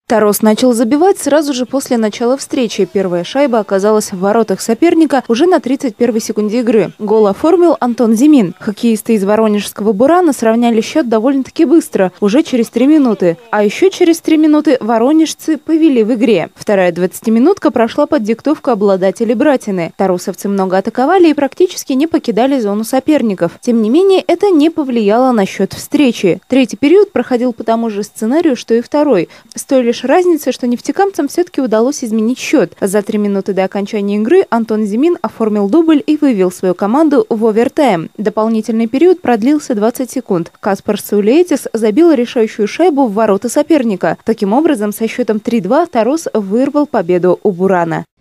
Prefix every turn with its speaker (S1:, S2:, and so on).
S1: Тарос начал забивать сразу же после начала встречи. Первая шайба оказалась в воротах соперника уже на 31-й секунде игры. Гол оформил Антон Зимин. Хоккеисты из воронежского «Бурана» сравняли счет довольно-таки быстро, уже через 3 минуты. А еще через 3 минуты воронежцы повели в игре. Вторая 20-минутка прошла под диктовку обладателей «Братины». Тарусовцы много атаковали и практически не покидали зону соперников. Тем не менее, это не повлияло на счет встречи. Третий период проходил по тому же сценарию, что и второй. С той лишь разница, что нефтекамцам все-таки удалось изменить счет. За 3 минуты до окончания игры Антон Зимин оформил дубль и вывел свою команду в овертайм. Дополнительный период продлился 20 секунд. Каспар Саулейтис забил решающую шайбу в ворота соперника. Таким образом, со счетом 3-2 Тарос вырвал победу у «Бурана».